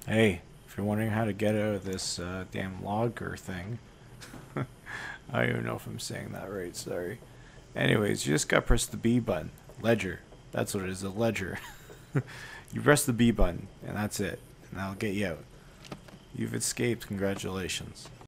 Hey, if you're wondering how to get out of this damn logger thing, I don't even know if I'm saying that right, sorry. Anyways, you just gotta press the B button. Ledger. That's what it is, a ledger. You press the B button, and that's it. And that'll get you out. You've escaped, congratulations.